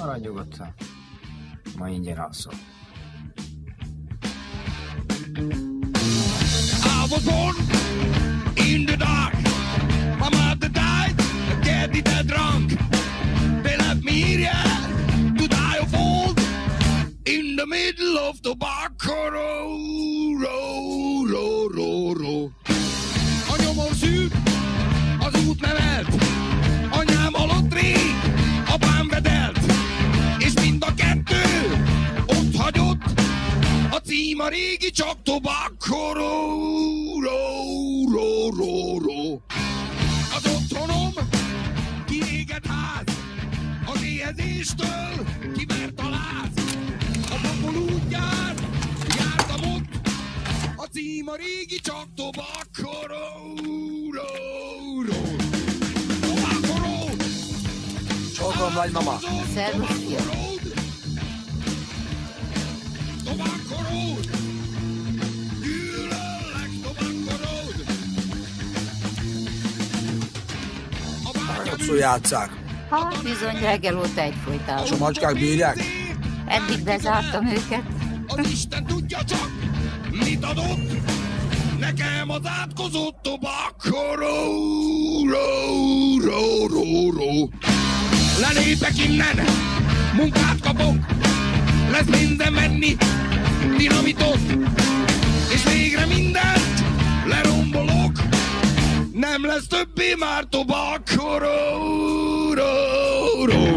Maradj nyugodtan. Ma ingyen alszol. I was born in the dark. My mother died, daddy died drunk. They left me here to die of old in the middle of the Baccaro. A nyomor szűk, az út nevelt. Anyám halott rég, apám vedelt. És mind a kettő ott hagyott. A cím a régi, csak Tobacco. Az otthonom kiégett ház, az éhezéstől kivert a láz. A babol útján jártam ott, a cím a régi, csak Tobacco. Csókolom, nagymama. Szervusz, fiam. Hányadszor játsszák? Hát bizony, reggel óta egyfolytában. És a macskák bírják? Eddig bezártam őket. Az Isten tudja csak, mit adott. Nekem az átkozott Tobacco. Lelépek innen, munkát kapok, lesz minden menni, dinamitot, és végre mindent lerombolok. Nem lesz többé már Tobacco.